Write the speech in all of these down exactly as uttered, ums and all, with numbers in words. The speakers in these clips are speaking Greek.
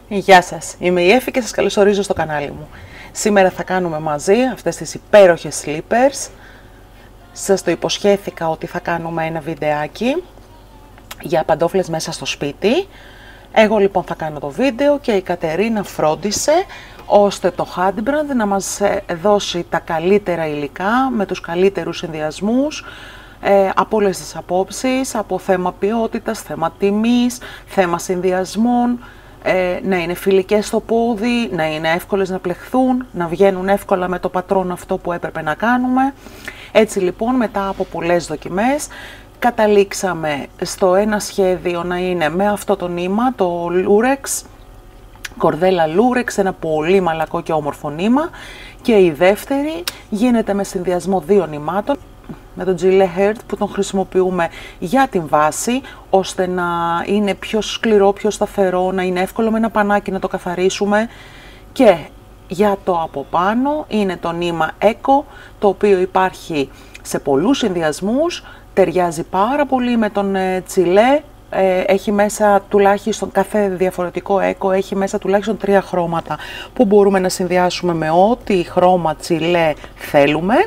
Γεια σας, είμαι η Εφη και σας καλωσορίζω στο κανάλι μου. Σήμερα θα κάνουμε μαζί αυτές τις υπέροχες slippers. Σας το υποσχέθηκα ότι θα κάνουμε ένα βιντεάκι για παντόφλες μέσα στο σπίτι. Εγώ λοιπόν θα κάνω το βίντεο και η Κατερίνα φρόντισε ώστε το Handbrand να μας δώσει τα καλύτερα υλικά με τους καλύτερους συνδυασμούς ε, από όλες τις απόψεις, από θέμα ποιότητας, θέμα τιμής, θέμα συνδυασμών, ε, να είναι φιλικές στο πόδι, να είναι εύκολες να πλεχθούν, να βγαίνουν εύκολα με το πατρόν αυτό που έπρεπε να κάνουμε. Έτσι λοιπόν, μετά από πολλές δοκιμές, καταλήξαμε στο ένα σχέδιο να είναι με αυτό το νήμα, το Lurex, κορδέλα Lurex, ένα πολύ μαλακό και όμορφο νήμα, και η δεύτερη γίνεται με συνδυασμό δύο νημάτων, με τον Gillette Heart που τον χρησιμοποιούμε για την βάση, ώστε να είναι πιο σκληρό, πιο σταθερό, να είναι εύκολο με ένα πανάκι να το καθαρίσουμε, και για το από πάνω είναι το νήμα Eco, το οποίο υπάρχει σε πολλούς συνδυασμούς, ταιριάζει πάρα πολύ με τον Gillette. Έχει μέσα τουλάχιστον, κάθε διαφορετικό Eco έχει μέσα τουλάχιστον τρία χρώματα που μπορούμε να συνδυάσουμε με ό,τι χρώμα Gillette θέλουμε,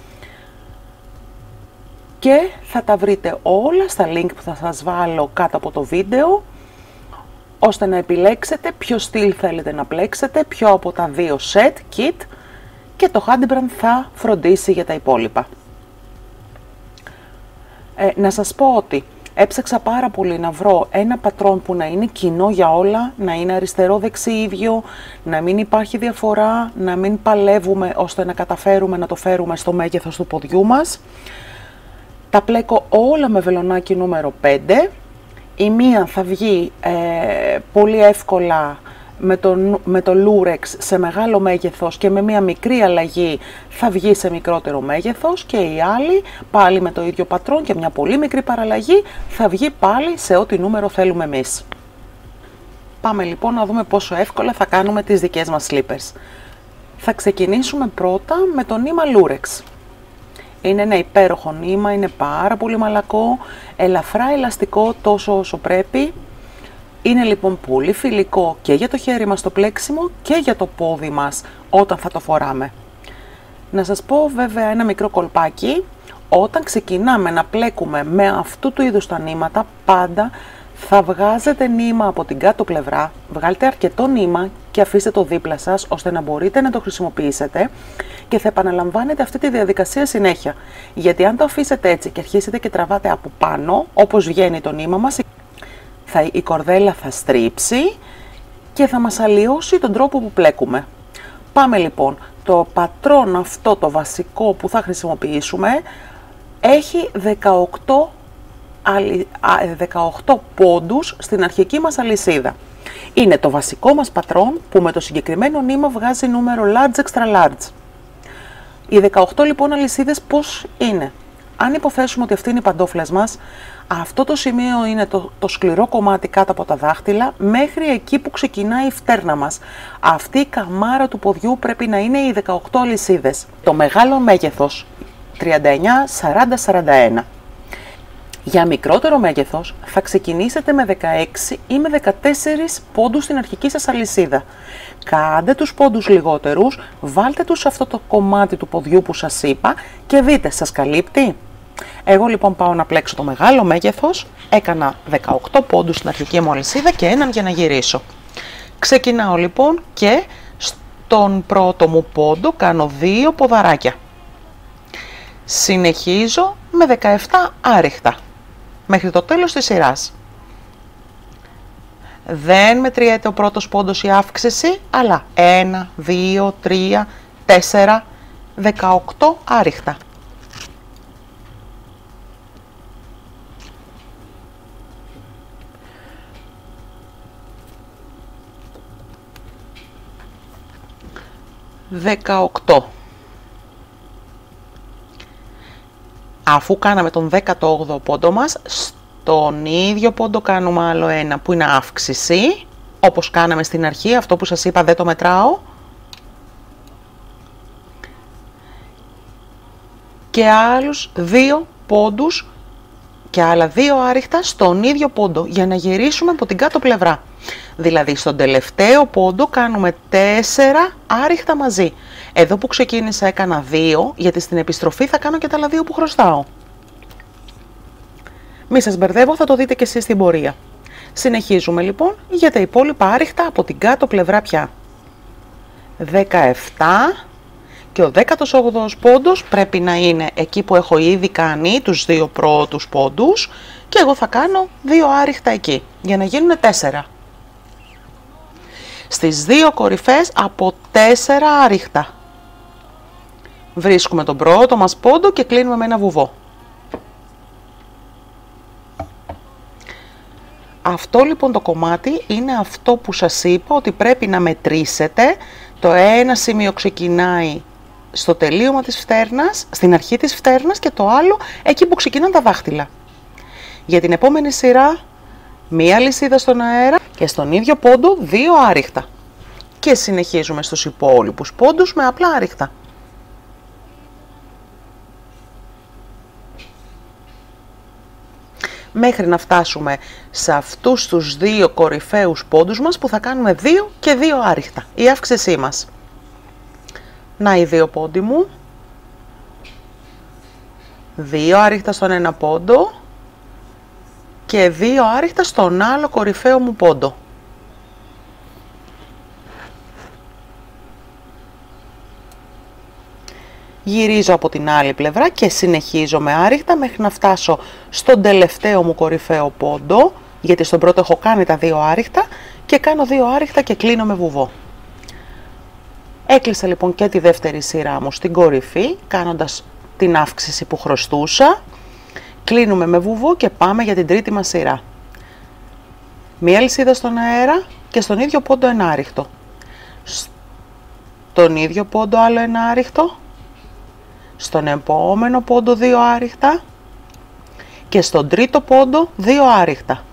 και θα τα βρείτε όλα στα link που θα σας βάλω κάτω από το βίντεο, ώστε να επιλέξετε ποιο στυλ θέλετε να πλέξετε, ποιο από τα δύο set, kit, και το Handbrand θα φροντίσει για τα υπόλοιπα. Ε, να σας πω ότι έψαξα πάρα πολύ να βρω ένα πατρόν που να είναι κοινό για όλα, να είναι αριστερό-δεξί ίδιο, να μην υπάρχει διαφορά, να μην παλεύουμε ώστε να καταφέρουμε να το φέρουμε στο μέγεθος του ποδιού μας. Τα πλέκω όλα με βελονάκι νούμερο πέντε. Η μία θα βγει ε, πολύ εύκολα με το, με το Lurex σε μεγάλο μέγεθος, και με μία μικρή αλλαγή θα βγει σε μικρότερο μέγεθος, και η άλλη πάλι με το ίδιο πατρόν και μια πολύ μικρή παραλλαγή θα βγει πάλι σε ό,τι νούμερο θέλουμε εμείς. Πάμε λοιπόν να δούμε πόσο εύκολα θα κάνουμε τις δικές μας slippers. Θα ξεκινήσουμε πρώτα με το νήμα Lurex. Είναι ένα υπέροχο νήμα, είναι πάρα πολύ μαλακό, ελαφρά ελαστικό τόσο όσο πρέπει. Είναι λοιπόν πολύ φιλικό και για το χέρι μας το πλέξιμο και για το πόδι μας όταν θα το φοράμε. Να σας πω βέβαια ένα μικρό κολπάκι: όταν ξεκινάμε να πλέκουμε με αυτού του είδους τα νήματα, πάντα θα βγάζετε νήμα από την κάτω πλευρά, βγάλτε αρκετό νήμα και αφήστε το δίπλα σας, ώστε να μπορείτε να το χρησιμοποιήσετε, και θα επαναλαμβάνετε αυτή τη διαδικασία συνέχεια. Γιατί αν το αφήσετε έτσι και αρχίσετε και τραβάτε από πάνω, όπως βγαίνει το νήμα μας, θα, η κορδέλα θα στρίψει και θα μας αλλοιώσει τον τρόπο που πλέκουμε. Πάμε λοιπόν, το πατρόν αυτό το βασικό που θα χρησιμοποιήσουμε έχει δεκαοκτώ, δεκαοκτώ πόντους στην αρχική μας αλυσίδα. Είναι το βασικό μας πατρόν που με το συγκεκριμένο νήμα βγάζει νούμερο large extra large. Οι δεκαοκτώ λοιπόν αλυσίδες πώς είναι? Αν υποθέσουμε ότι αυτή είναι η παντόφλας μας, αυτό το σημείο είναι το, το σκληρό κομμάτι κάτω από τα δάχτυλα, μέχρι εκεί που ξεκινάει η φτέρνα μας. Αυτή η καμάρα του ποδιού πρέπει να είναι οι δεκαοκτώ αλυσίδες. Το μεγάλο μέγεθος τριάντα εννιά σαράντα σαράντα ένα. Για μικρότερο μέγεθος θα ξεκινήσετε με δεκαέξι ή με δεκατέσσερις πόντους στην αρχική σας αλυσίδα. Κάντε τους πόντους λιγότερους, βάλτε τους σε αυτό το κομμάτι του ποδιού που σας είπα και δείτε, σας καλύπτει? Εγώ λοιπόν πάω να πλέξω το μεγάλο μέγεθος, έκανα δεκαοκτώ πόντους στην αρχική μου αλυσίδα και έναν για να γυρίσω. Ξεκινάω λοιπόν και στον πρώτο μου πόντο κάνω δύο ποδαράκια. Συνεχίζω με δεκαεπτά άριχτα μέχρι το τέλος της σειράς. Δεν μετριέται ο πρώτος πόντος η αύξηση, αλλά ένα, δύο, τρία, τέσσερα, δεκαοκτώ άριχτα. δεκαοκτώ. Αφού κάναμε τον δέκατο όγδοο πόντο μας, στον ίδιο πόντο κάνουμε άλλο ένα που είναι αύξηση, όπως κάναμε στην αρχή, αυτό που σας είπα δεν το μετράω. Και άλλους δύο πόντους και άλλα δύο άριχτα στον ίδιο πόντο για να γυρίσουμε από την κάτω πλευρά. Δηλαδή στον τελευταίο πόντο κάνουμε τέσσερα άριχτα μαζί. Εδώ που ξεκίνησα έκανα δύο, γιατί στην επιστροφή θα κάνω και τα άλλα δύο που χρωστάω. Μη σας μπερδεύω, θα το δείτε και εσείς στην πορεία. Συνεχίζουμε λοιπόν για τα υπόλοιπα άριχτα από την κάτω πλευρά πια. δεκαεπτά και ο δέκατος όγδοος πόντος πρέπει να είναι εκεί που έχω ήδη κάνει τους δύο πρώτους πόντους και εγώ θα κάνω δύο άριχτα εκεί για να γίνουν τέσσερα. Στις δύο κορυφές από τέσσερα άριχτα βρίσκουμε τον πρώτο μας πόντο και κλείνουμε με ένα βουβό. Αυτό λοιπόν το κομμάτι είναι αυτό που σας είπα ότι πρέπει να μετρήσετε. Το ένα σημείο ξεκινάει στο τελείωμα της φτέρνας, στην αρχή της φτέρνας και το άλλο εκεί που ξεκινάνε τα δάχτυλα. Για την επόμενη σειρά, μία λυσίδα στον αέρα και στον ίδιο πόντο δύο άριχτα. Και συνεχίζουμε στους υπόλοιπους πόντους με απλά άριχτα. Μέχρι να φτάσουμε σε αυτούς τους δύο κορυφαίους πόντους μας που θα κάνουμε δύο και δύο άριχτα, η αύξησή μας. Να οι δύο πόντοι μου, δύο άριχτα στον ένα πόντο και δύο άριχτα στον άλλο κορυφαίο μου πόντο. Γυρίζω από την άλλη πλευρά και συνεχίζω με άριχτα μέχρι να φτάσω στον τελευταίο μου κορυφαίο πόντο, γιατί στον πρώτο έχω κάνει τα δύο άριχτα και κάνω δύο άριχτα και κλείνω με βουβό. Έκλεισα λοιπόν και τη δεύτερη σειρά μου στην κορυφή, κάνοντας την αύξηση που χρωστούσα. Κλείνουμε με βουβό και πάμε για την τρίτη μας σειρά. Μία λυσίδα στον αέρα και στον ίδιο πόντο ένα άριχτο. Στον ίδιο πόντο άλλο ένα άριχτο. Στον επόμενο πόντο δύο άριχτα και στον τρίτο πόντο δύο άριχτα.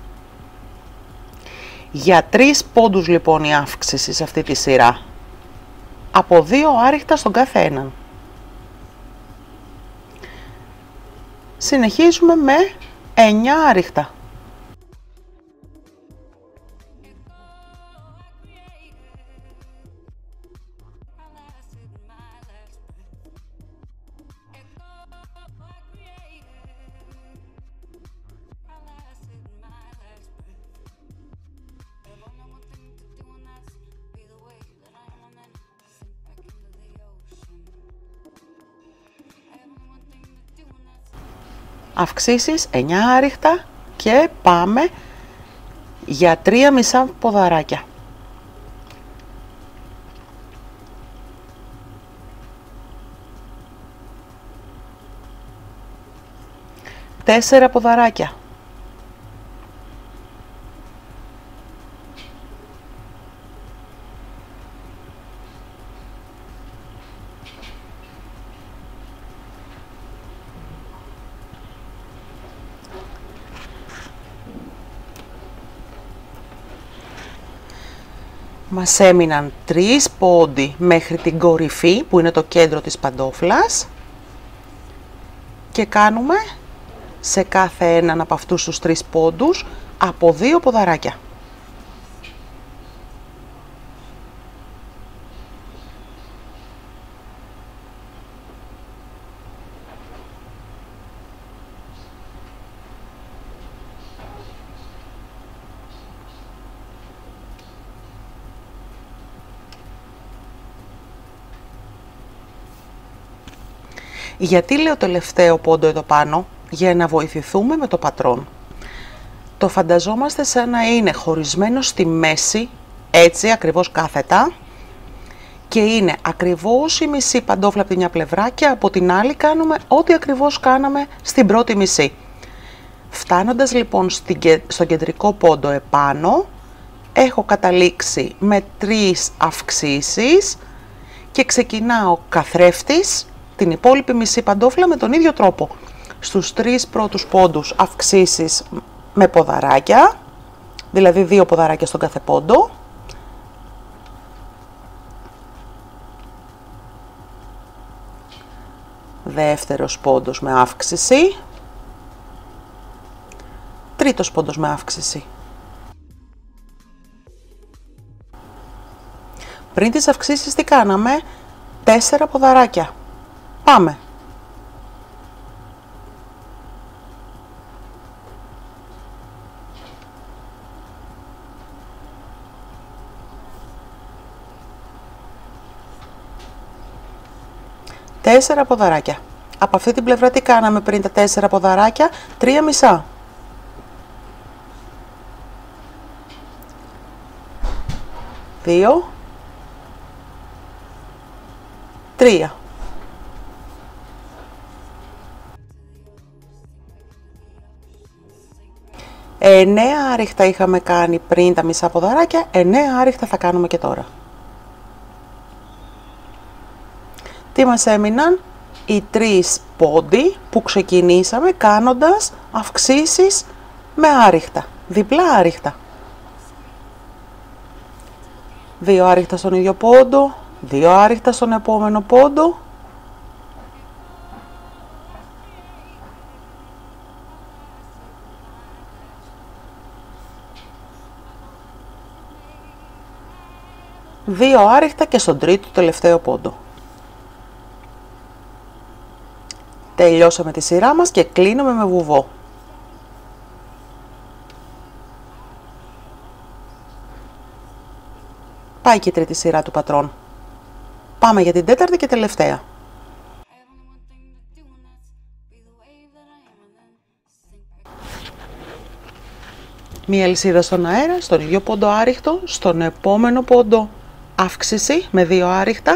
Για τρεις πόντους λοιπόν η αύξηση σε αυτή τη σειρά. Από δύο άριχτα στον κάθε έναν. Συνεχίζουμε με εννιά άριχτα. Αυξήσεις εννιά άριχτα και πάμε για τρία μισά ποδαράκια. Τέσσερα ποδαράκια. Μας έμειναν τρεις πόντοι μέχρι την κορυφή που είναι το κέντρο της παντόφλας και κάνουμε σε κάθε έναν από αυτούς τους τρεις πόντους από δύο ποδαράκια. Γιατί λέω τελευταίο πόντο εδώ πάνω? Για να βοηθηθούμε με το πατρόν. Το φανταζόμαστε σαν να είναι χωρισμένο στη μέση, έτσι ακριβώς κάθετα, και είναι ακριβώς η μισή παντόφλα από τη μια πλευρά και από την άλλη κάνουμε ό,τι ακριβώς κάναμε στην πρώτη μισή. Φτάνοντας λοιπόν στον κεντρικό πόντο επάνω, έχω καταλήξει με τρεις αυξήσεις και ξεκινάω καθρέφτης την υπόλοιπη μισή παντόφλα με τον ίδιο τρόπο. Στους τρεις πρώτους πόντους αυξήσεις με ποδαράκια, δηλαδή δύο ποδαράκια στον κάθε πόντο. Δεύτερος πόντος με αύξηση. τρίτος πόντος με αύξηση. Πριν τις αυξήσεις τι κάναμε? Τέσσερα ποδαράκια. Πάμε. Τέσσερα ποδαράκια. Από αυτή την πλευρά τι κάναμε πριν τα τέσσερα ποδαράκια? Τρία μισά. Δύο. Τρία. Εννέα άριχτα είχαμε κάνει πριν τα μισά ποδαράκια, εννέα άριχτα θα κάνουμε και τώρα. Τι μας έμειναν? Οι τρεις πόντοι που ξεκινήσαμε κάνοντας αυξήσεις με άριχτα, διπλά άριχτα. Δύο άριχτα στον ίδιο πόντο, δύο άριχτα στον επόμενο πόντο. Δύο άριχτα και στον τρίτο τελευταίο πόντο. Τελειώσαμε τη σειρά μας και κλείνουμε με βουβό. Πάει και η τρίτη σειρά του πατρών. Πάμε για την τέταρτη και τελευταία. Μία αλυσίδα στον αέρα, στον ίδιο πόντο άριχτο, στον επόμενο πόντο αύξηση με δύο άριχτα.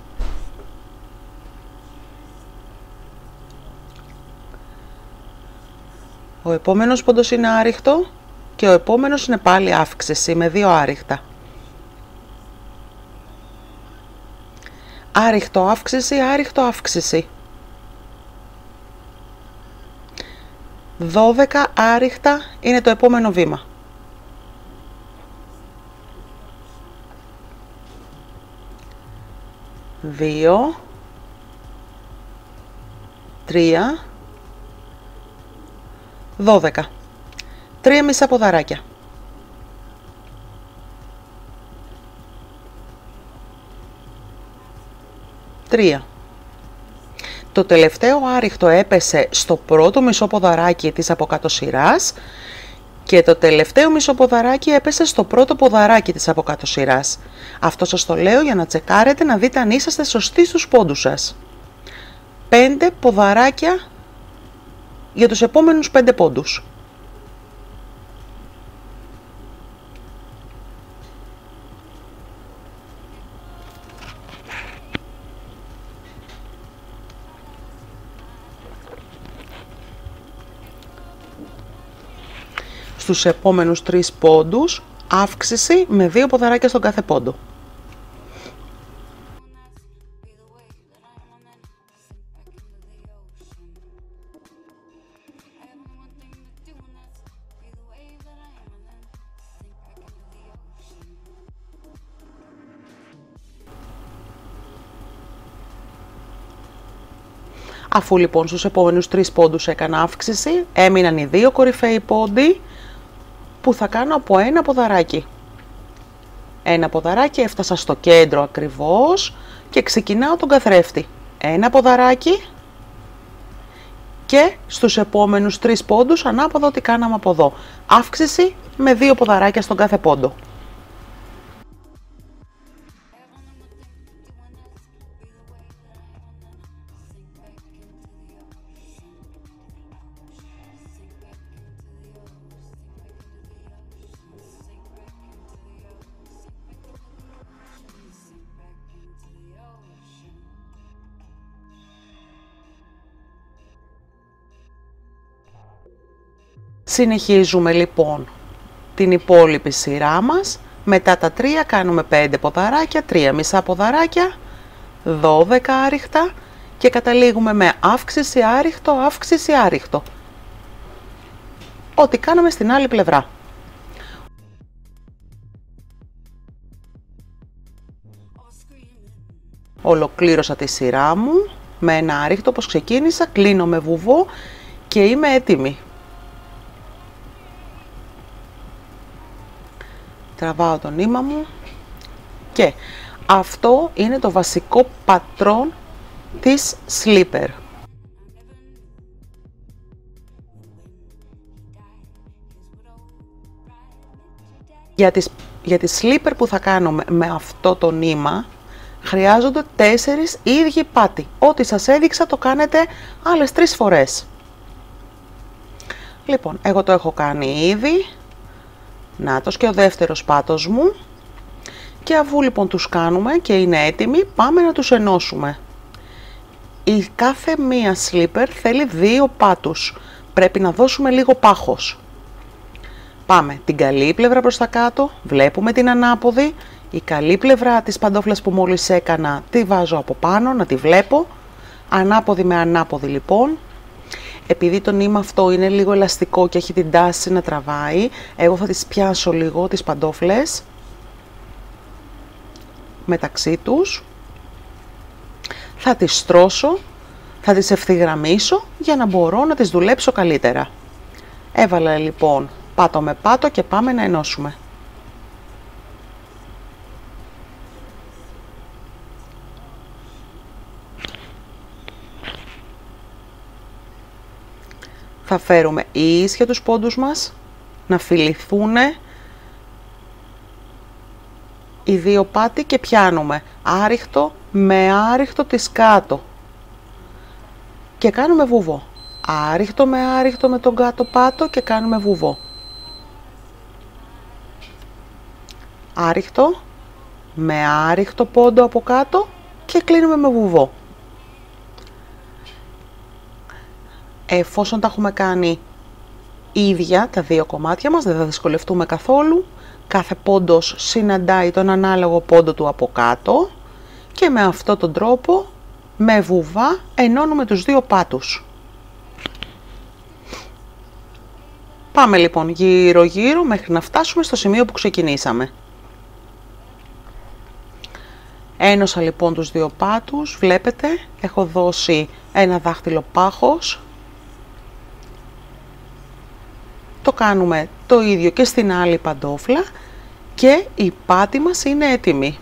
Ο επόμενος πόντος είναι άριχτο και ο επόμενος είναι πάλι αύξηση με δύο άριχτα. Άριχτο αύξηση, άριχτο αύξηση. δώδεκα άριχτα είναι το επόμενο βήμα. δύο, τρία, δώδεκα. Τρία μισά ποδαράκια. τρία. Το τελευταίο άριχτο έπεσε στο πρώτο μισό ποδαράκι της από κάτω σειράς και το τελευταίο μισό ποδαράκι έπεσε στο πρώτο ποδαράκι της από κάτω σειράς. Αυτό σας το λέω για να τσεκάρετε, να δείτε αν είσαστε σωστοί στους πόντους σας. πέντε ποδαράκια για τους επόμενους πέντε πόντους. Στους επόμενους τρεις πόντους, αύξηση με δύο ποδαράκια στον κάθε πόντο. Αφού λοιπόν στους επόμενους τρεις πόντους έκανα αύξηση, έμειναν οι δύο κορυφαίοι πόντοι που θα κάνω από ένα ποδαράκι. Ένα ποδαράκι, έφτασα στο κέντρο ακριβώς και ξεκινάω τον καθρέφτη. Ένα ποδαράκι και στους επόμενους τρεις πόντους ανάποδα ό,τι κάναμε από εδώ. Αύξηση με δύο ποδαράκια στον κάθε πόντο. Συνεχίζουμε λοιπόν την υπόλοιπη σειρά μας. Μετά τα τρία κάνουμε πέντε ποδαράκια, τρία μισά ποδαράκια, δώδεκα άριχτα και καταλήγουμε με αύξηση άριχτο, αύξηση άριχτο. Ό,τι κάναμε στην άλλη πλευρά. Ολοκλήρωσα τη σειρά μου με ένα άριχτο όπως ξεκίνησα, κλείνω με βουβό και είμαι έτοιμη. τραβάω το νήμα μου και αυτό είναι το βασικό πατρόν της slipper. Για τις, για τις slipper που θα κάνουμε με αυτό το νήμα χρειάζονται τέσσερις ίδιοι πάτοι. Ό,τι σας έδειξα το κάνετε άλλες τρεις φορές. Λοιπόν, εγώ το έχω κάνει ήδη. Νάτος και ο δεύτερος πάτος μου. Και αφού λοιπόν τους κάνουμε και είναι έτοιμοι, πάμε να τους ενώσουμε. Η κάθε μία slipper θέλει δύο πάτους. Πρέπει να δώσουμε λίγο πάχος. Πάμε την καλή πλευρά προς τα κάτω, βλέπουμε την ανάποδη. Η καλή πλευρά της παντόφλας που μόλις έκανα τη βάζω από πάνω, να τη βλέπω. Ανάποδη με ανάποδη λοιπόν. Επειδή το νήμα αυτό είναι λίγο ελαστικό και έχει την τάση να τραβάει, εγώ θα τις πιάσω λίγο τις παντόφλες μεταξύ τους. Θα τις στρώσω, θα τις ευθυγραμμίσω για να μπορώ να τις δουλέψω καλύτερα. Έβαλα λοιπόν πάτο με πάτο και πάμε να ενώσουμε. Θα φέρουμε ίσια τους πόντους μας, να φιληθούν οι δύο πάτοι και πιάνουμε άριχτο με άριχτο της κάτω και κάνουμε βουβό. Άριχτο με άριχτο με τον κάτω πάτο και κάνουμε βουβό. Άριχτο με άριχτο πόντο από κάτω και κλείνουμε με βουβό. Εφόσον τα έχουμε κάνει ίδια τα δύο κομμάτια μας, δεν θα δυσκολευτούμε καθόλου. Κάθε πόντος συναντάει τον ανάλογο πόντο του από κάτω και με αυτόν τον τρόπο, με βουβά, ενώνουμε τους δύο πάτους. Πάμε λοιπόν γύρω γύρω μέχρι να φτάσουμε στο σημείο που ξεκινήσαμε. Ένωσα λοιπόν τους δύο πάτους, βλέπετε, έχω δώσει ένα δάχτυλο πάχος. Το κάνουμε το ίδιο και στην άλλη παντόφλα και η πάτη μας είναι έτοιμη.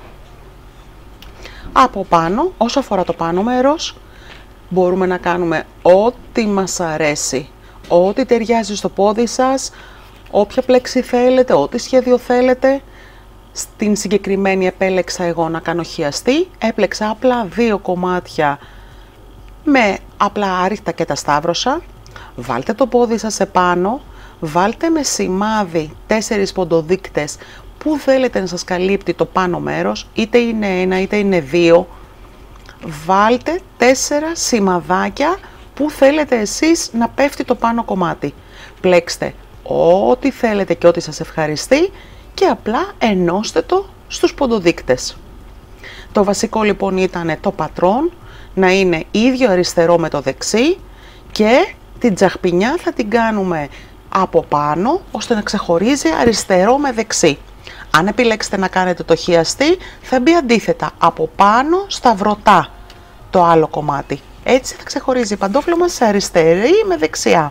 Από πάνω, όσο αφορά το πάνω μέρος, μπορούμε να κάνουμε ό,τι μας αρέσει, ό,τι ταιριάζει στο πόδι σας, όποια πλέξη θέλετε, ό,τι σχέδιο θέλετε. Στην συγκεκριμένη επέλεξα εγώ να κάνω χιαστή, έπλεξα απλά δύο κομμάτια με απλά άριχτα και τα σταύρωσα. Βάλτε το πόδι σας επάνω, βάλτε με σημάδι τέσσερις ποντοδείκτες που θέλετε να σας καλύπτει το πάνω μέρος, είτε είναι ένα είτε είναι δύο. Βάλτε τέσσερα σημαδάκια που θέλετε εσείς να πέφτει το πάνω κομμάτι. Πλέξτε ό,τι θέλετε και ό,τι σας ευχαριστεί και απλά ενώστε το στους ποντοδείκτες. Το βασικό λοιπόν ήταν το πατρόν να είναι ίδιο αριστερό με το δεξί και την τσαχπινιά θα την κάνουμε από πάνω ώστε να ξεχωρίζει αριστερό με δεξί. Αν επιλέξετε να κάνετε το χιαστή θα μπει αντίθετα από πάνω στα βρωτά το άλλο κομμάτι. Έτσι θα ξεχωρίζει η παντόφλα μας σε αριστερή με δεξιά.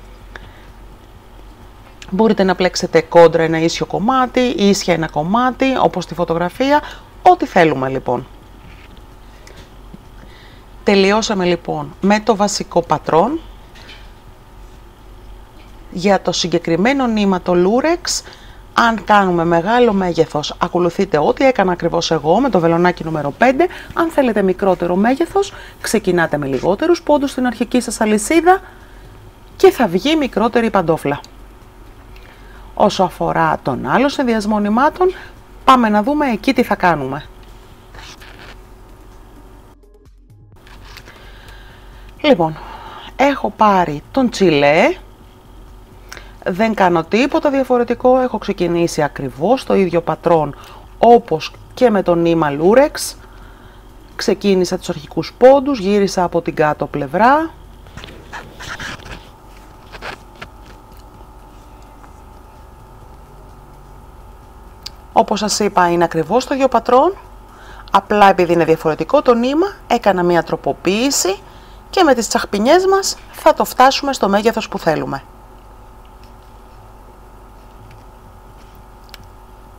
Μπορείτε να πλέξετε κόντρα ένα ίσιο κομμάτι, ίσια ένα κομμάτι, όπως στη φωτογραφία, ό,τι θέλουμε λοιπόν. Τελειώσαμε λοιπόν με το βασικό πατρόν. Για το συγκεκριμένο νήμα το Lurex, αν κάνουμε μεγάλο μέγεθος, ακολουθείτε ό,τι έκανα ακριβώς εγώ με το βελονάκι νούμερο πέντε. Αν θέλετε μικρότερο μέγεθος, ξεκινάτε με λιγότερους πόντους στην αρχική σας αλυσίδα και θα βγει μικρότερη παντόφλα. Όσο αφορά τον άλλο συνδυασμό νημάτων, πάμε να δούμε εκεί τι θα κάνουμε. Λοιπόν, έχω πάρει τον τσιλέ, δεν κάνω τίποτα διαφορετικό, έχω ξεκινήσει ακριβώς το ίδιο πατρόν όπως και με το νήμα Lurex. Ξεκίνησα τους αρχικούς πόντους, γύρισα από την κάτω πλευρά. Όπως σας είπα είναι ακριβώς το ίδιο πατρόν, απλά επειδή είναι διαφορετικό το νήμα έκανα μία τροποποίηση και με τις τσαχπινιές μας θα το φτάσουμε στο μέγεθος που θέλουμε.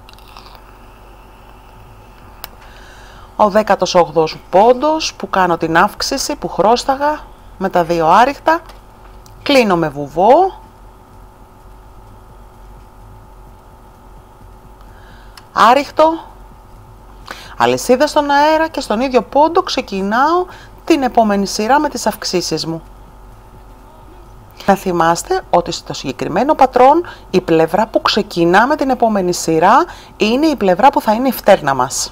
Ο δέκατος όγδοος πόντος που κάνω την αύξηση που χρώσταγα με τα δύο άριχτα. Κλείνω με βουβό. Άριχτο. Αλυσίδα στον αέρα και στον ίδιο πόντο ξεκινάω την επόμενη σειρά με τις αυξήσεις μου. Να θυμάστε ότι στο συγκεκριμένο πατρόν η πλευρά που ξεκινά με την επόμενη σειρά είναι η πλευρά που θα είναι η φτέρνα μας.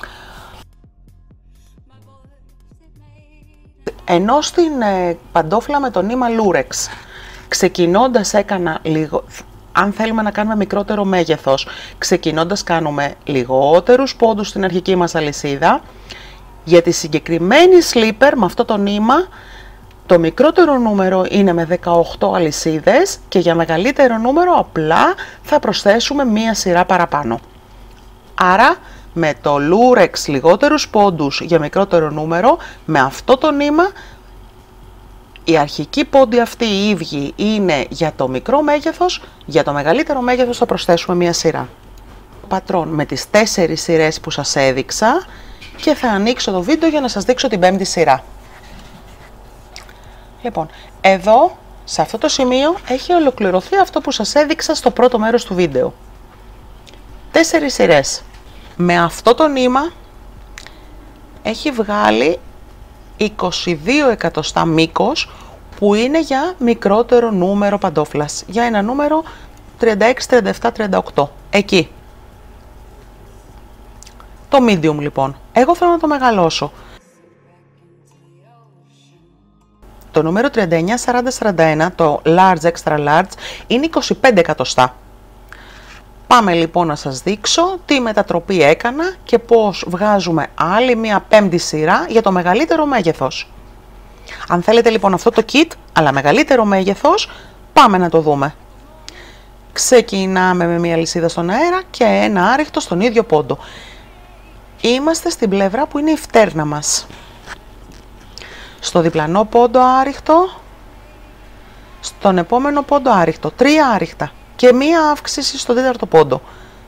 Ενώ στην ε, παντόφλα με το νήμα Lurex ξεκινώντας έκανα λίγο, αν θέλουμε να κάνουμε μικρότερο μέγεθος, ξεκινώντας κάνουμε λιγότερους πόντους στην αρχική μας αλυσίδα. Για τη συγκεκριμένη slipper με αυτό το νήμα το μικρότερο νούμερο είναι με δεκαοκτώ αλυσίδες και για μεγαλύτερο νούμερο απλά θα προσθέσουμε μία σειρά παραπάνω. Άρα με το Lurex λιγότερους πόντους για μικρότερο νούμερο, με αυτό το νήμα η αρχική πόντι αυτή οι ίδιοι είναι για το μικρό μέγεθος, για το μεγαλύτερο μέγεθος θα προσθέσουμε μία σειρά. Πατρόν με τις τέσσερις σειρές που σας έδειξα και θα ανοίξω το βίντεο για να σας δείξω την πέμπτη σειρά. Λοιπόν, εδώ σε αυτό το σημείο έχει ολοκληρωθεί αυτό που σας έδειξα στο πρώτο μέρος του βίντεο. Τέσσερις σειρές. Με αυτό το νήμα έχει βγάλει είκοσι δύο εκατοστά μήκος που είναι για μικρότερο νούμερο παντόφλας. Για ένα νούμερο τριάντα έξι, τριάντα επτά, τριάντα οκτώ. Εκεί. Το medium λοιπόν. Εγώ θέλω να το μεγαλώσω. Το νούμερο τριάντα εννιά, σαράντα, σαράντα ένα, το large, extra large, είναι είκοσι πέντε εκατοστά. Πάμε λοιπόν να σας δείξω τι μετατροπή έκανα και πώς βγάζουμε άλλη μία πέμπτη σειρά για το μεγαλύτερο μέγεθος. Αν θέλετε λοιπόν αυτό το kit, αλλά μεγαλύτερο μέγεθος, πάμε να το δούμε. Ξεκινάμε με μία λυσίδα στον αέρα και ένα άριχτο στον ίδιο πόντο. Είμαστε στην πλευρά που είναι η φτέρνα μας. Στο διπλανό πόντο άριχτο, στον επόμενο πόντο άριχτο, τρία άριχτα και μία αύξηση στον τέταρτο πόντο.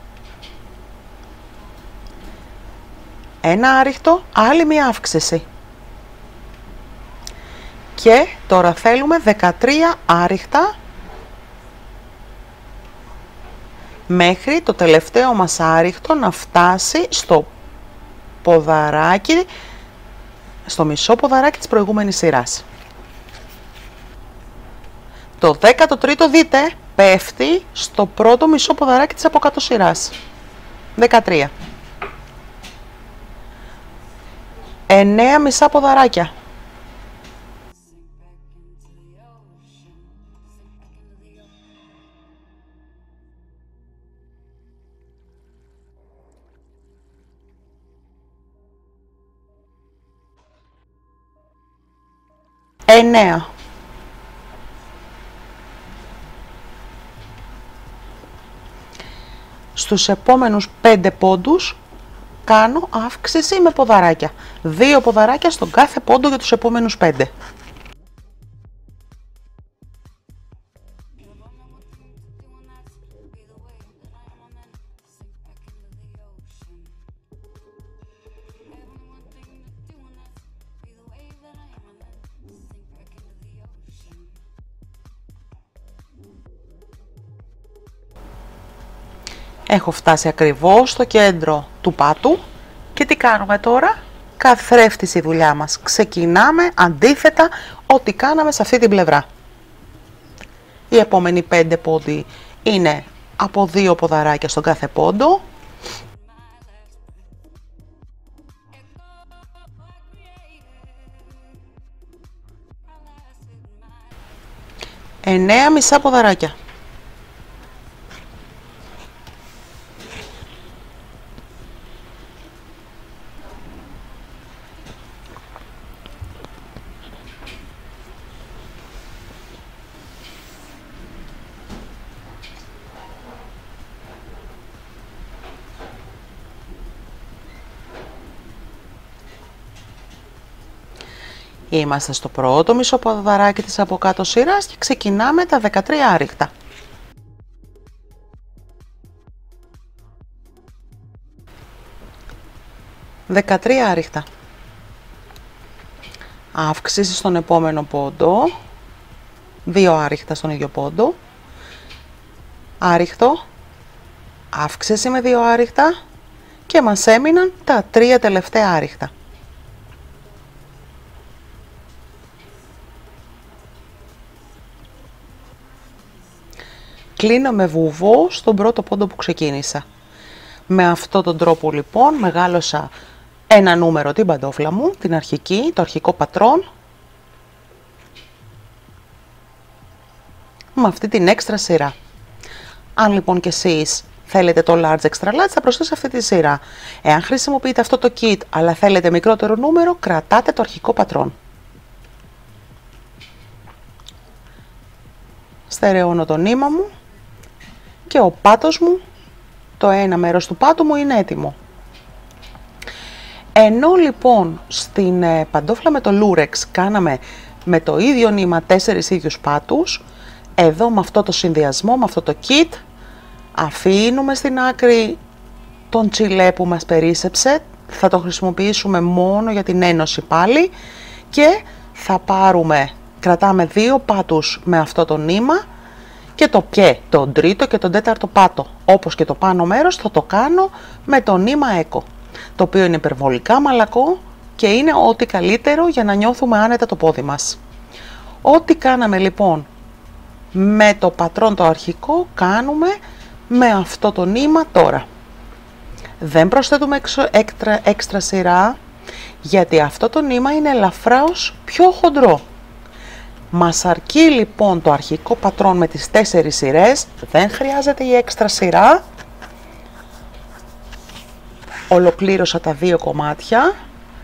Ένα άριχτο, άλλη μία αύξηση. Και τώρα θέλουμε δεκατρία άριχτα μέχρι το τελευταίο μας άριχτο να φτάσει στο ποδαράκι, στο μισό ποδαράκι της προηγούμενης σειράς. Το δέκατο τρίτο δείτε πέφτει στο πρώτο μισό ποδαράκι της από κάτω σειράς. δεκατρία. εννέα μισά ποδαράκια. εννέα. Στους επόμενους πέντε πόντους κάνω αύξηση με ποδαράκια. δύο ποδαράκια στον κάθε πόντο για τους επόμενους πέντε. Έχω φτάσει ακριβώς στο κέντρο του πάτου και τι κάνουμε τώρα? Καθρέφτιση η δουλειά μας. Ξεκινάμε αντίθετα ό,τι κάναμε σε αυτή την πλευρά. Οι επόμενοι πέντε πόντοι είναι από δύο ποδαράκια στον κάθε πόντο. εννέα μισά ποδαράκια. Είμαστε στο πρώτο μισό ποδαράκι της από κάτω σειράς και ξεκινάμε τα δεκατρία άριχτα. δεκατρία άριχτα. Αύξηση στον επόμενο πόντο, δύο άριχτα στον ίδιο πόντο, άριχτο, αύξηση με δύο άριχτα και μας έμειναν τα τρία τελευταία άριχτα. Κλείνω με βουβό στον πρώτο πόντο που ξεκίνησα. Με αυτόν τον τρόπο λοιπόν μεγάλωσα ένα νούμερο την παντόφλα μου, την αρχική, το αρχικό πατρόν, με αυτή την έξτρα σειρά. Αν λοιπόν και εσείς θέλετε το large extra large, θα προσθέσετε αυτή τη σειρά. Εάν χρησιμοποιείτε αυτό το kit αλλά θέλετε μικρότερο νούμερο, κρατάτε το αρχικό πατρόν. Στερεώνω το νήμα μου και ο πάτος μου, το ένα μέρος του πάτου μου είναι έτοιμο. Ενώ λοιπόν στην ε, παντόφλα με το Lurex κάναμε με το ίδιο νήμα τέσσερις ίδιους πάτους, εδώ με αυτό το συνδυασμό, με αυτό το kit, αφήνουμε στην άκρη τον τσιλέ που μας περίσσεψε, θα το χρησιμοποιήσουμε μόνο για την ένωση πάλι και θα πάρουμε, κρατάμε δύο πάτους με αυτό το νήμα και το και τον τρίτο και τον τέταρτο πάτο, όπως και το πάνω μέρος θα το κάνω με το νήμα έκο, το οποίο είναι υπερβολικά μαλακό και είναι ό,τι καλύτερο για να νιώθουμε άνετα το πόδι μας. Ό,τι κάναμε λοιπόν με το πατρόν το αρχικό, κάνουμε με αυτό το νήμα τώρα. Δεν προσθέτουμε έξτρα, έξτρα σειρά, γιατί αυτό το νήμα είναι ελαφράως πιο χοντρό. Μας αρκεί λοιπόν το αρχικό πατρόν με τις τέσσερις σειρές, δεν χρειάζεται η έξτρα σειρά. Ολοκλήρωσα τα δύο κομμάτια,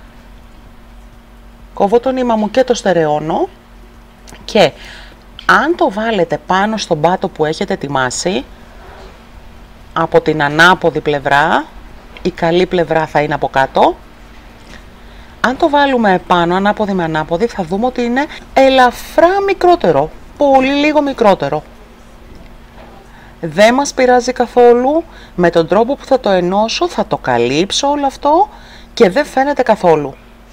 κόβω το νήμα μου και το στερεώνω και αν το βάλετε πάνω στον πάτο που έχετε ετοιμάσει, από την ανάποδη πλευρά, η καλή πλευρά θα είναι από κάτω. Αν το βάλουμε πάνω, ανάποδη με ανάποδη, θα δούμε ότι είναι ελαφρά μικρότερο, πολύ λίγο μικρότερο. Δεν μας πειράζει καθόλου, με τον τρόπο που θα το ενώσω θα το καλύψω όλο αυτό και δεν φαίνεται καθόλου.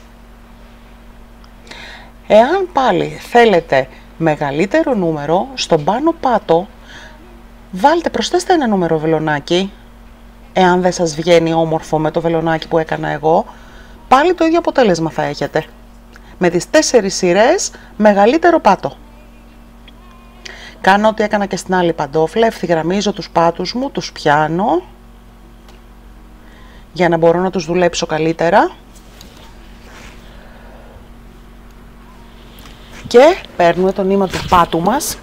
Εάν πάλι θέλετε μεγαλύτερο νούμερο, στον πάνω πάτο βάλτε, προσθέστε ένα νούμερο βελονάκι. Εάν δεν σας βγαίνει όμορφο με το βελονάκι που έκανα εγώ, πάλι το ίδιο αποτέλεσμα θα έχετε. Με τις τέσσερις σειρές μεγαλύτερο πάτο. Κάνω ό,τι έκανα και στην άλλη παντόφλα, ευθυγραμμίζω τους πάτους μου, τους πιάνω για να μπορώ να τους δουλέψω καλύτερα. Και παίρνουμε το νήμα του πάτου μας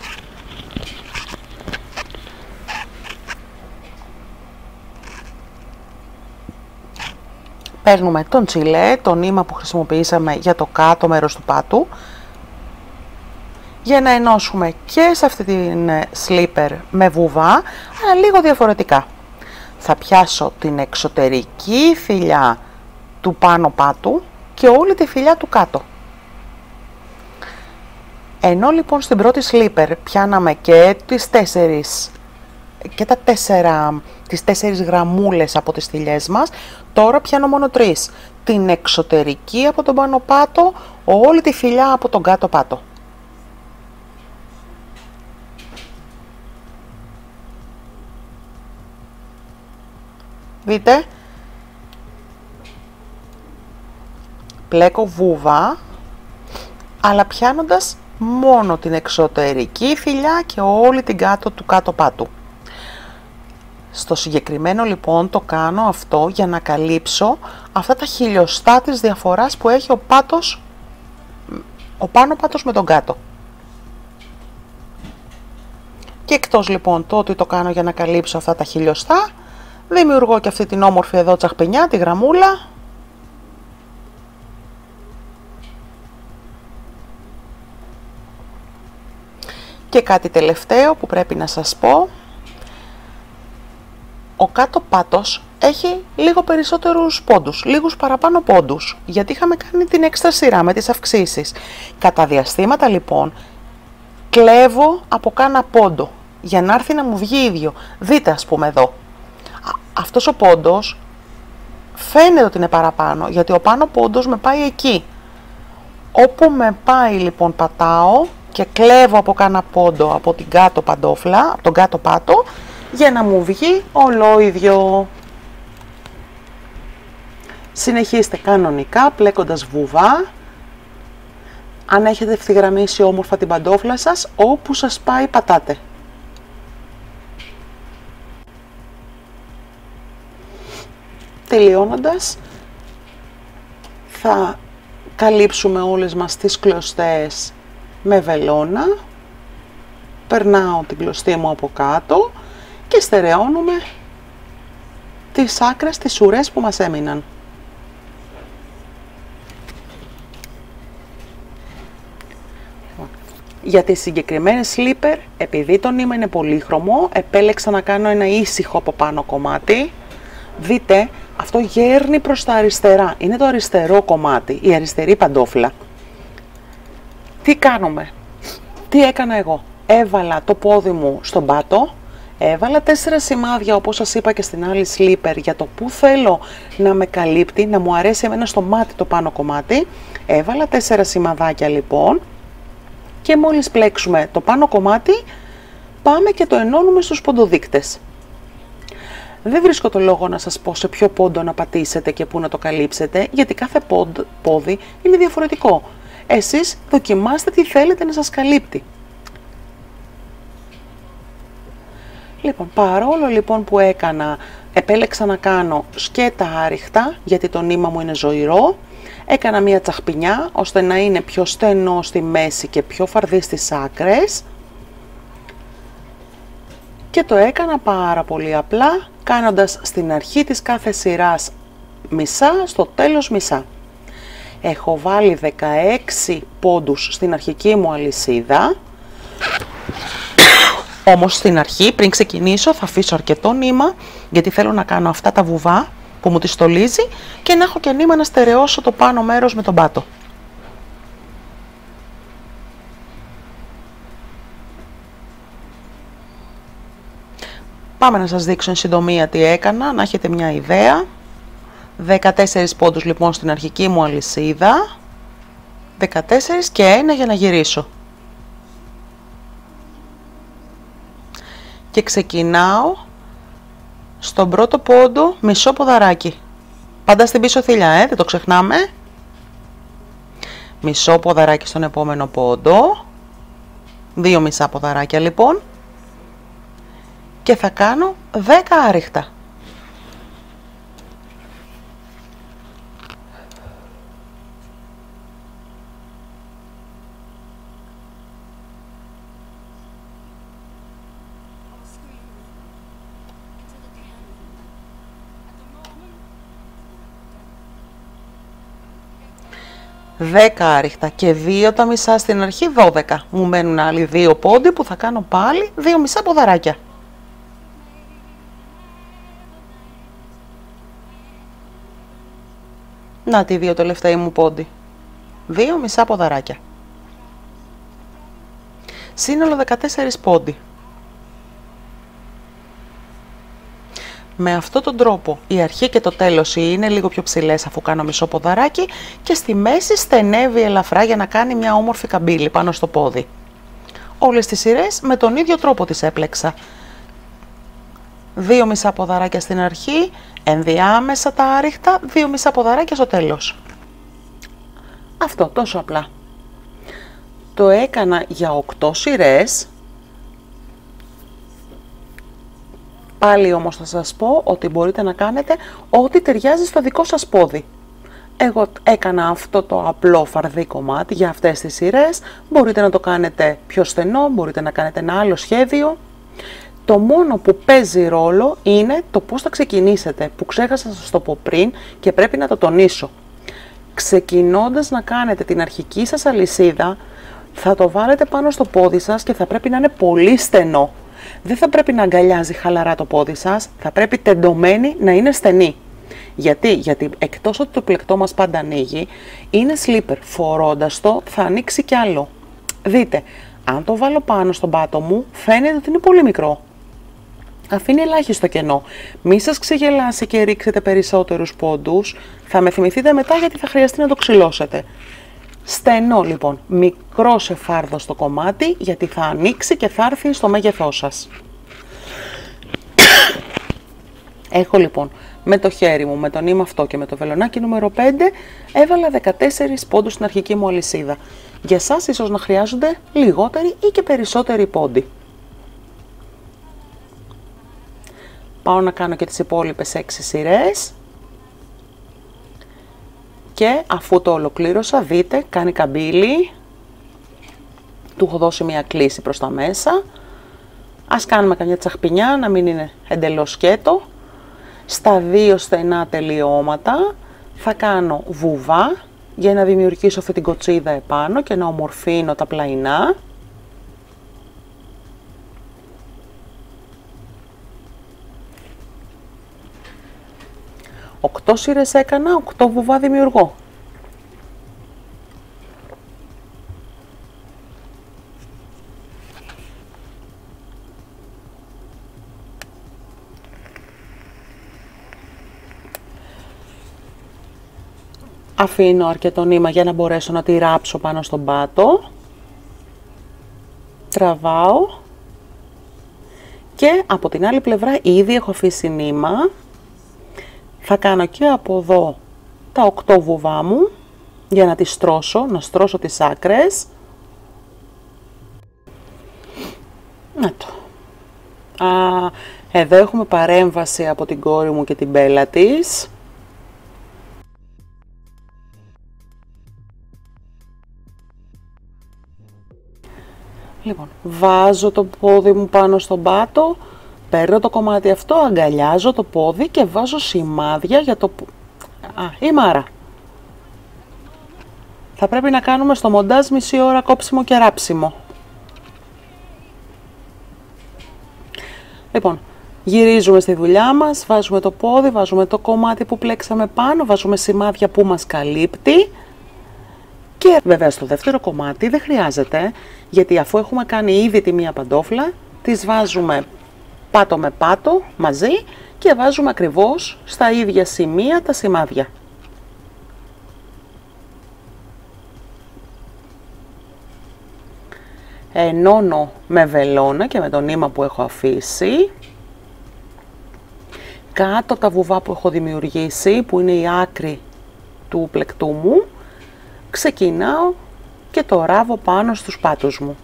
παίρνουμε τον τσιλέ, το νήμα που χρησιμοποιήσαμε για το κάτω μέρος του πάτου, για να ενώσουμε και σε αυτή την slipper με βουβά, αλλά λίγο διαφορετικά. Θα πιάσω την εξωτερική φυλιά του πάνω πάτου και όλη τη φυλιά του κάτω. Ενώ λοιπόν στην πρώτη slipper πιάναμε και τις τέσσερις και τα τέσσερα, τις τέσσερις γραμμούλες από τις θηλιές μας, τώρα πιάνω μόνο τρεις. Την εξωτερική από τον πάνω πάτο, όλη τη φυλιά από τον κάτω πάτο. Δείτε, πλέκω βούβα, αλλά πιάνοντας μόνο την εξωτερική φυλιά και όλη την κάτω του κάτω πάτου. Στο συγκεκριμένο λοιπόν το κάνω αυτό για να καλύψω αυτά τα χιλιοστά της διαφοράς που έχει ο πάτος, ο πάνω πάτος με τον κάτω. Και εκτός λοιπόν το ότι το κάνω για να καλύψω αυτά τα χιλιοστά, δημιουργώ και αυτή την όμορφη εδώ τσαχπινιά, τη γραμμούλα. Και κάτι τελευταίο που πρέπει να σας πω, ο κάτω πάτος έχει λίγο περισσότερους πόντους, λίγους παραπάνω πόντους, γιατί είχαμε κάνει την έξτρα σειρά με τις αυξήσεις. Κατά διαστήματα λοιπόν κλέβω από κάνα πόντο για να έρθει να μου βγει ίδιο. Δείτε ας πούμε εδώ, αυτός ο πόντος φαίνεται ότι είναι παραπάνω, γιατί ο πάνω πόντος με πάει εκεί. Όπου με πάει λοιπόν πατάω και κλέβω από κάνα πόντο από την κάτω παντόφλα, από τον κάτω πάτο, για να μου βγει ολόιδιο. Συνεχίστε κανονικά πλέκοντας βουβά. Αν έχετε ευθυγραμμίσει όμορφα την παντόφλα σας, όπου σας πάει πατάτε. Τελειώνοντας, θα καλύψουμε όλες μας τις κλωστές με βελόνα. Περνάω την κλωστή μου από κάτω και στερεώνουμε τις άκρες, τις ουρές που μας έμειναν. Για τις συγκεκριμένες σλίπερ, επειδή το νήμα είναι πολύχρωμο, επέλεξα να κάνω ένα ήσυχο από πάνω κομμάτι. Δείτε, αυτό γέρνει προς τα αριστερά. Είναι το αριστερό κομμάτι, η αριστερή παντόφλα. Τι κάνουμε? Τι έκανα εγώ? Έβαλα το πόδι μου στον πάτο, έβαλα τέσσερα σημάδια όπως σας είπα και στην άλλη σλίπερ για το που θέλω να με καλύπτει, να μου αρέσει εμένα στο μάτι το πάνω κομμάτι. Έβαλα τέσσερα σημαδάκια λοιπόν και μόλις πλέξουμε το πάνω κομμάτι πάμε και το ενώνουμε στους ποντοδείκτες. Δεν βρίσκω το λόγο να σας πω σε ποιο πόντο να πατήσετε και πού να το καλύψετε, γιατί κάθε πόδι είναι διαφορετικό. Εσείς δοκιμάστε τι θέλετε να σας καλύπτει. Λοιπόν, παρόλο λοιπόν που έκανα, επέλεξα να κάνω σκέτα άριχτα, γιατί το νήμα μου είναι ζωηρό, έκανα μία τσαχπινιά, ώστε να είναι πιο στενό στη μέση και πιο φαρδί στις άκρες. Και το έκανα πάρα πολύ απλά, κάνοντας στην αρχή της κάθε σειράς μισά, στο τέλος μισά. Έχω βάλει δεκαέξι πόντους στην αρχική μου αλυσίδα. Όμως στην αρχή, πριν ξεκινήσω, θα αφήσω αρκετό νήμα, γιατί θέλω να κάνω αυτά τα βουβά που μου τη στολίζει και να έχω και νήμα να στερεώσω το πάνω μέρος με τον πάτο. Πάμε να σας δείξω εν συντομία τι έκανα, να έχετε μια ιδέα. δεκατέσσερις πόντους λοιπόν στην αρχική μου αλυσίδα, δεκατέσσερα και ένα για να γυρίσω. Και ξεκινάω στον πρώτο πόντο μισό ποδαράκι. Πάντα στην πίσω θηλιά, ε, δεν το ξεχνάμε. Μισό ποδαράκι στον επόμενο πόντο. Δύο μισά ποδαράκια λοιπόν. Και θα κάνω δέκα άριχτα. δέκα άριχτα και δύο τα μισά στην αρχή, δώδεκα. Μου μένουν άλλοι δύο πόντι που θα κάνω πάλι δύο μισά ποδαράκια. Να τη δύο τελευταίοι μου πόντι. Δύο μισά ποδαράκια. Σύνολο δεκατέσσερα πόντι. Με αυτόν τον τρόπο η αρχή και το τέλος είναι λίγο πιο ψηλές αφού κάνω μισό ποδαράκι και στη μέση στενεύει ελαφρά για να κάνει μια όμορφη καμπύλη πάνω στο πόδι. Όλες τις σειρές με τον ίδιο τρόπο τις έπλεξα. Δύο μισά ποδαράκια στην αρχή, ενδιάμεσα τα άριχτα, δύο μισά ποδαράκια στο τέλος. Αυτό τόσο απλά. Το έκανα για οκτώ σειρές. Πάλι όμως θα σας πω ότι μπορείτε να κάνετε ό,τι ταιριάζει στο δικό σας πόδι. Εγώ έκανα αυτό το απλό φαρδί κομμάτι για αυτές τις σειρές. Μπορείτε να το κάνετε πιο στενό, μπορείτε να κάνετε ένα άλλο σχέδιο. Το μόνο που παίζει ρόλο είναι το πώς θα ξεκινήσετε, που ξέχασα να σας το πω πριν και πρέπει να το τονίσω. Ξεκινώντας να κάνετε την αρχική σας αλυσίδα, θα το βάλετε πάνω στο πόδι σας και θα πρέπει να είναι πολύ στενό. Δεν θα πρέπει να αγκαλιάζει χαλαρά το πόδι σας, θα πρέπει τεντωμένη να είναι στενή. Γιατί, Γιατί εκτός ότι το πλεκτό μας πάντα ανοίγει, είναι slipper, φορώντας το θα ανοίξει κι άλλο. Δείτε, αν το βάλω πάνω στον πάτο μου, φαίνεται ότι είναι πολύ μικρό. Αφήνει ελάχιστο κενό. Μη σας ξεγελάσει και ρίξετε περισσότερους πόντους. Θα με θυμηθείτε μετά γιατί θα χρειαστεί να το ξυλώσετε. Στενό λοιπόν, μικρό σε φάρδο στο κομμάτι, γιατί θα ανοίξει και θα έρθει στο μέγεθό σας. Έχω λοιπόν με το χέρι μου, με το νήμα αυτό και με το βελονάκι νούμερο πέντε, έβαλα δεκατέσσερις πόντους στην αρχική μου αλυσίδα. Για σας ίσως να χρειάζονται λιγότεροι ή και περισσότεροι πόντοι. Πάω να κάνω και τις υπόλοιπες έξι σειρές. Και αφού το ολοκλήρωσα, δείτε, κάνει καμπύλη. Του έχω δώσει μια κλίση προς τα μέσα. Ας κάνουμε καμιά τσαχπινιά, να μην είναι εντελώς σκέτο. Στα δύο στενά τελειώματα θα κάνω βουβά για να δημιουργήσω αυτή την κοτσίδα επάνω και να ομορφύνω τα πλαϊνά. Οκτώ σειρές έκανα, οκτώ βουβά δημιουργώ. Αφήνω αρκετό νήμα για να μπορέσω να τη ράψω πάνω στον πάτο. Τραβάω. Και από την άλλη πλευρά ήδη έχω αφήσει νήμα. Θα κάνω και από εδώ τα οκτώ βουβά μου για να τις στρώσω, να στρώσω τις άκρες. Να το. Α, εδώ έχουμε παρέμβαση από την κόρη μου και την μπέλα της. Λοιπόν, βάζω το πόδι μου πάνω στον πάτο, παίρνω το κομμάτι αυτό, αγκαλιάζω το πόδι και βάζω σημάδια για το... Α, η Μάρα. Θα πρέπει να κάνουμε στο μοντάζ μισή ώρα κόψιμο και ράψιμο. Λοιπόν, γυρίζουμε στη δουλειά μας, βάζουμε το πόδι, βάζουμε το κομμάτι που πλέξαμε πάνω, βάζουμε σημάδια που μας καλύπτει. Και βέβαια στο δεύτερο κομμάτι δεν χρειάζεται, γιατί αφού έχουμε κάνει ήδη τη μία παντόφλα, τις βάζουμε πάτο με πάτο μαζί και βάζουμε ακριβώς στα ίδια σημεία τα σημάδια. Ενώνω με βελόνα και με το νήμα που έχω αφήσει. Κάτω τα βουβά που έχω δημιουργήσει, που είναι η άκρη του πλεκτού μου, ξεκινάω και το ράβω πάνω στους πάτους μου.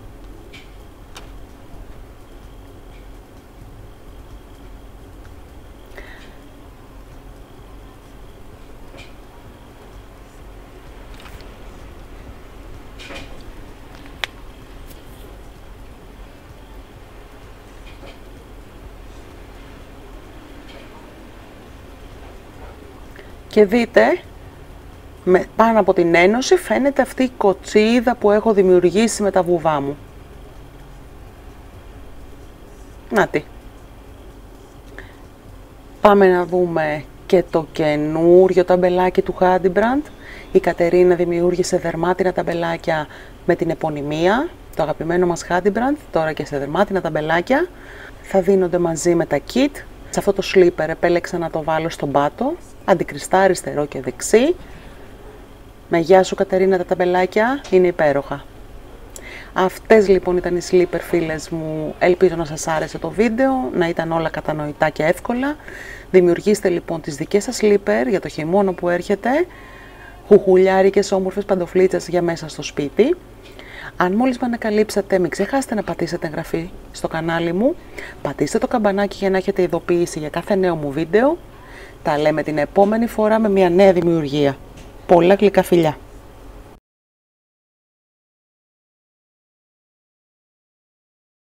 Και δείτε, με, πάνω από την ένωση φαίνεται αυτή η κοτσίδα που έχω δημιουργήσει με τα βουβά μου. Νάτι. Πάμε να δούμε και το καινούριο ταμπελάκι του Handybrand. Η Κατερίνα δημιούργησε δερμάτινα ταμπελάκια με την επωνυμία, το αγαπημένο μας Handybrand, τώρα και σε δερμάτινα ταμπελάκια. Θα δίνονται μαζί με τα kit. Σε αυτό το slipper επέλεξα να το βάλω στον πάτο, αντικριστά αριστερό και δεξί. Με γεια σου Κατερίνα, τα ταμπελάκια είναι υπέροχα. Αυτές λοιπόν ήταν οι slipper φίλες μου, ελπίζω να σας άρεσε το βίντεο, να ήταν όλα κατανοητά και εύκολα. Δημιουργήστε λοιπόν τις δικές σας slipper για το χειμώνα που έρχεται, χουχουλιάρικες όμορφες παντοφλίτσες για μέσα στο σπίτι. Αν μόλις με ανακαλύψατε, μην ξεχάσετε να πατήσετε εγγραφή στο κανάλι μου, πατήστε το καμπανάκι για να έχετε ειδοποίηση για κάθε νέο μου βίντεο. Τα λέμε την επόμενη φορά με μια νέα δημιουργία. Πολλά γλυκά φιλιά!